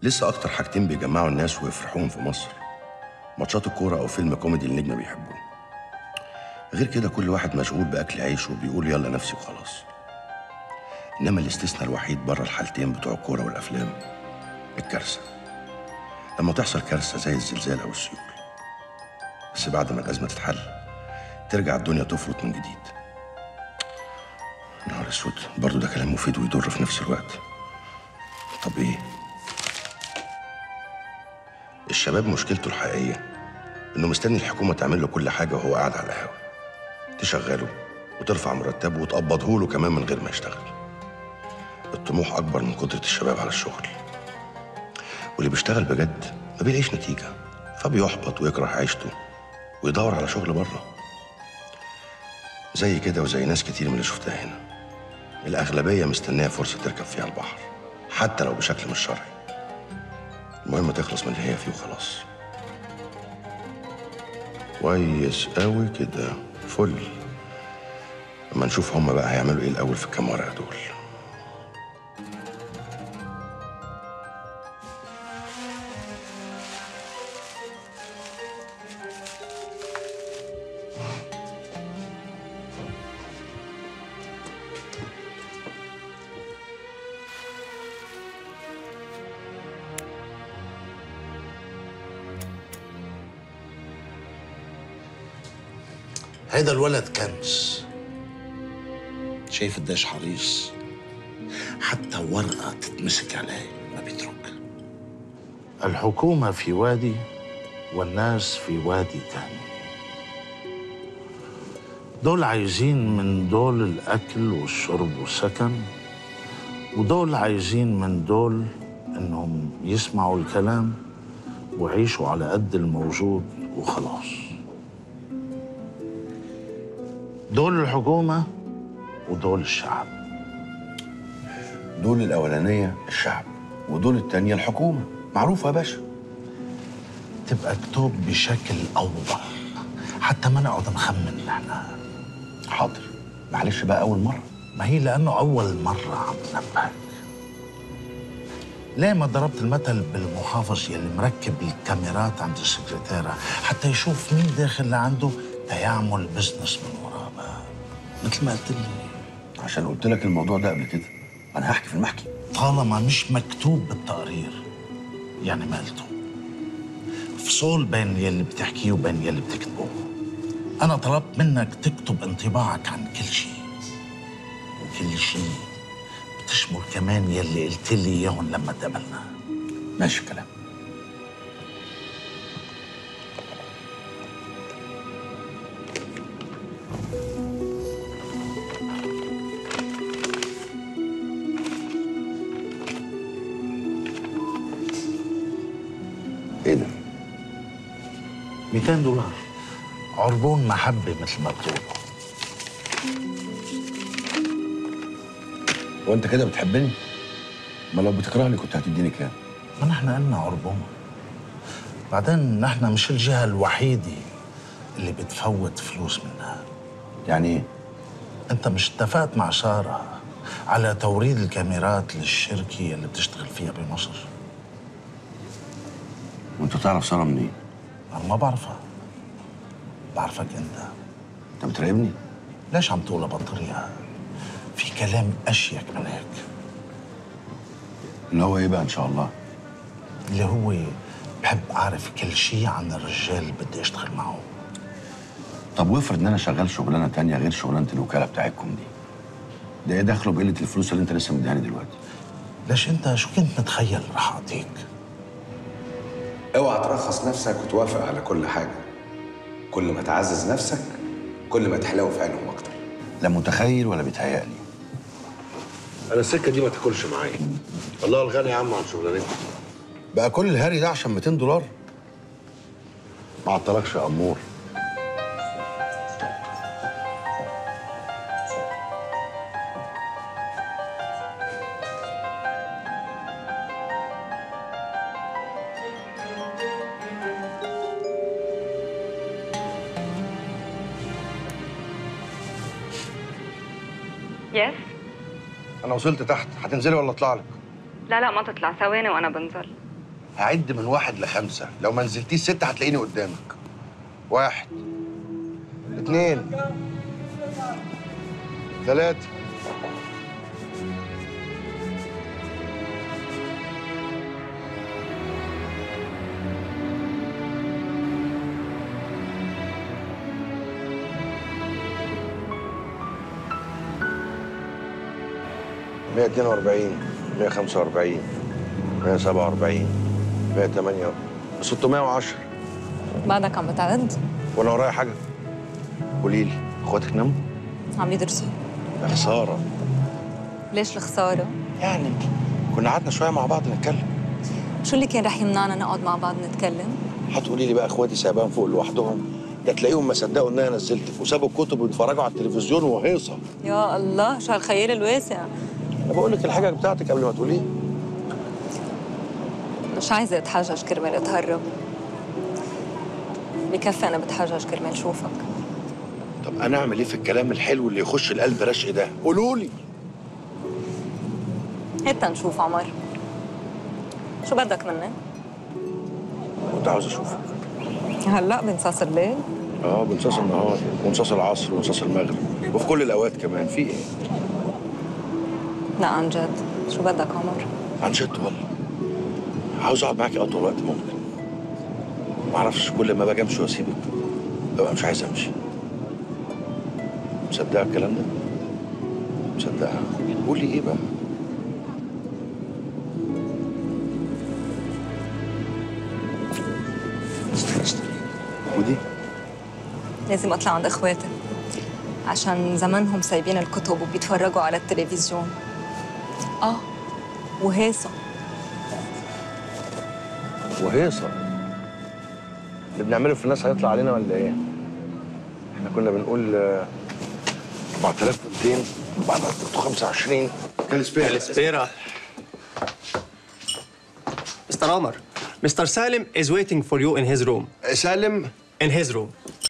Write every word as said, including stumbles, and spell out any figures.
لسه أكتر حاجتين بيجمعوا الناس ويفرحوهم في مصر: ماتشات الكورة أو فيلم كوميدي النجم بيحبوه. غير كده كل واحد مشغول بأكل عيشه وبيقول يلا نفسي وخلاص. إنما الاستثناء الوحيد بره الحالتين بتوع الكورة والأفلام الكارثة. لما تحصل كارثة زي الزلزال أو السيول، بس بعد ما الأزمة تتحل ترجع الدنيا تفرط من جديد. نهار اسود، برضه ده كلام مفيد ويضر في نفس الوقت. طب ايه؟ الشباب مشكلته الحقيقية انه مستني الحكومة تعمل له كل حاجة وهو قاعد على القهوة، تشغله وترفع مرتبه وتقبضه له كمان من غير ما يشتغل. الطموح أكبر من قدرة الشباب على الشغل، واللي بيشتغل بجد ما بيلاقيش نتيجة، فبيحبط ويكره عيشته ويدور على شغل بره. زي كده وزي ناس كتير من اللي شفتها هنا، الأغلبية مستنية فرصة تركب فيها البحر حتى لو بشكل مش شرعي. المهم تخلص من اللي هي فيه وخلاص. كويس قوي كده، فل. اما نشوف هما بقى هيعملوا ايه الأول في الكام ورقة دول. هيدا الولد كنز. شايف قديش حريص؟ حتى ورقة تتمسك عليه ما بيترك. الحكومة في وادي والناس في وادي تاني. دول عايزين من دول الأكل والشرب والسكن، ودول عايزين من دول إنهم يسمعوا الكلام ويعيشوا على قد الموجود وخلاص. دول الحكومة ودول الشعب. دول الأولانية الشعب ودول التانية الحكومة، معروفة يا باشا. تبقى كتب بشكل أوضح حتى ما نقعد نخمن نحن. حاضر، معلش بقى أول مرة. ما هي لأنه أول مرة عم ننبهك. ليه ما ضربت المثل بالمحافظ يلي مركب الكاميرات عند السكرتيرة حتى يشوف مين داخل لعنده تيعمل بزنس من وراه بقى، مثل ما قلت لي. عشان قلت لك الموضوع ده قبل كده، أنا هحكي في المحكي. طالما مش مكتوب بالتقرير يعني ما قلته. فصول بين يلي بتحكيه وبين يلي بتكتبه. أنا طلبت منك تكتب انطباعك عن كل شيء، وكل شيء بتشمل كمان يلي قلت لي إياهم لما تقابلنا. ماشي الكلام. ايه ده؟ مئتين دولار عربون محبة مثل ما بتقولوا. وانت كده بتحبني؟ ما لو بتكرهني كنت هتديني كام؟ ما نحن قلنا عربون. بعدين نحن مش الجهة الوحيدة اللي بتفوت فلوس منها. يعني ايه؟ انت مش اتفقت مع سارة على توريد الكاميرات للشركة اللي بتشتغل فيها بمصر؟ وانت تعرف سارة منين؟ انا ما بعرفها، بعرفك انت. انت بتراقبني؟ ليش عم تقولها بالطريقة؟ في كلام اشيك من هيك. اللي هو ايه بقى ان شاء الله؟ اللي هو بحب اعرف كل شيء عن الرجال اللي بدي اشتغل معه. طب وافرض ان انا شغال شغلانه تانية غير شغلانه الوكاله بتاعتكم دي، ده ايه دخله بقله الفلوس اللي انت لسه مديهاني دلوقتي؟ ليش انت شو كنت متخيل رح اعطيك؟ اوعى ترخص نفسك وتوافق على كل حاجه. كل ما تعزز نفسك كل ما تحلو في عينهم اكتر. لا متخيل ولا بيتهيألي. انا السكه دي ما تاكلش معايا. الله الغني يا عم عن شغلانتي. بقى كل الهري ده عشان مئتين دولار؟ ما عطلكش يا امور. يس. انا وصلت تحت، هتنزلي ولا اطلع لك؟ لا لا ما تطلع، ثواني وانا بنزل. هعد من واحد لخمسة، لو ما نزلتيش ستة هتلاقيني قدامك. واحد، اتنين، تلاتة، مية اتنين وأربعين، مية خمسة وأربعين، مية سبعة وأربعين، مية تمانية، ستمية وعشرة. بعدك عم بتعد؟ وانا ورايا حاجة؟ قولي لي، اخواتك ناموا؟ عم يدرسوا. يا خسارة. ليش الخسارة؟ يعني كنا قعدنا شوية مع بعض نتكلم. شو اللي كان رح يمنعنا نقعد مع بعض نتكلم؟ هتقولي لي بقى اخواتي سايبان فوق لوحدهم؟ ده تلاقيهم ما صدقوا ان انا نزلتك وسابوا الكتب ويتفرجوا على التلفزيون وهيصة. يا الله شو هالخيال الواسع. انا بقول لك الحاجة بتاعتك قبل ما تقوليها. مش عايزة اتحجج كرمال اتهرب. بكفي انا بتحجج كرمال شوفك. طب انا اعمل ايه في الكلام الحلو اللي يخش القلب رشق ده؟ قولوا لي. هات نشوف عمر. شو بدك مني؟ كنت عاوز اشوفك. هلا بنصاص الليل؟ اه بنصاص النهار ونصاص العصر ونصاص المغرب وفي كل الاوقات كمان. في ايه؟ لا عن جد، شو بدك عمر؟ عن جد والله عاوز اقعد معاكي اطول وقت ممكن. معرفش كل ما باجي امشي واسيبك ببقى مش عايز امشي. مصدقه الكلام ده؟ مصدقه؟ قولي ايه بقى؟ استنى استنى ودي؟ لازم اطلع عند اخواتي عشان زمانهم سايبين الكتب وبيتفرجوا على التلفزيون. اه وهيصة. وهيصة اللي بنعمله في الناس هيطلع علينا ولا ايه؟ احنا كنا بنقول أربعة آلاف ومئتين أربعة آلاف وخمسة وعشرين. كالسبيرا. كالسبيرا. مستر عمر, Mister Salim is waiting for you in his room. سالم In his room.